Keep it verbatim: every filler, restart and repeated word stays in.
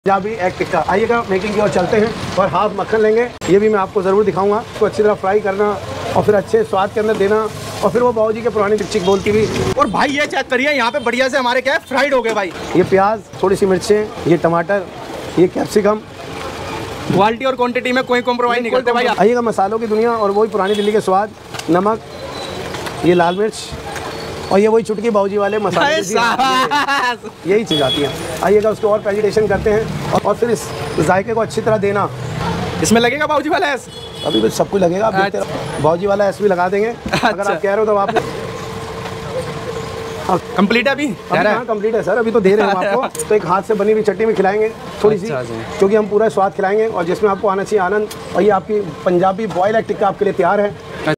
Punjabi egg tikka. आइएगा making की ओर चलते हैं और हाफ मक्खन लेंगे, ये भी मैं आपको ज़रूर दिखाऊंगा। तो अच्छी तरह फ्राई करना और फिर अच्छे स्वाद के अंदर देना और फिर वो बाबूजी के पुरानी चिक बोलती हुई। और भाई ये चेक करिए यहाँ पे बढ़िया से हमारे क्या है फ्राइड हो गए भाई। ये प्याज, थोड़ी सी मिर्चें, ये टमाटर, ये कैप्सिकम। क्वालिटी और क्वांटिटी में कोई कॉम्प्रोमाइज़ नहीं करते भाई। आइएगा मसालों की दुनिया और वही पुरानी दिल्ली के स्वाद। नमक, ये लाल मिर्च और ये वही चुटकी बाबूजी वाले मसाले, यही चीज़ आती है। आइएगा उसको और प्रेजेंटेशन करते हैं और, और फिर इस जायके को अच्छी तरह देना। इसमें लगेगा बाबूजी वाला एस? अभी भी सब कुछ लगेगा, आप देखते रहो। बाबूजी वाला एस भी लगा देंगे। अच्छा। अगर आप कह रहे हो तो आप कंप्लीट है अभी? हाँ कंप्लीट है सर, अभी तो दे रहे हैं हम आपको। तो एक हाथ से बनी हुई चटनी भी खिलाएंगे थोड़ी सी, क्योंकि हम पूरा स्वाद खिलाएंगे और जिसमें आपको आना चाहिए आनंद। और ये आपकी पंजाबी बॉयल एग टिक्का आपके लिए तैयार है।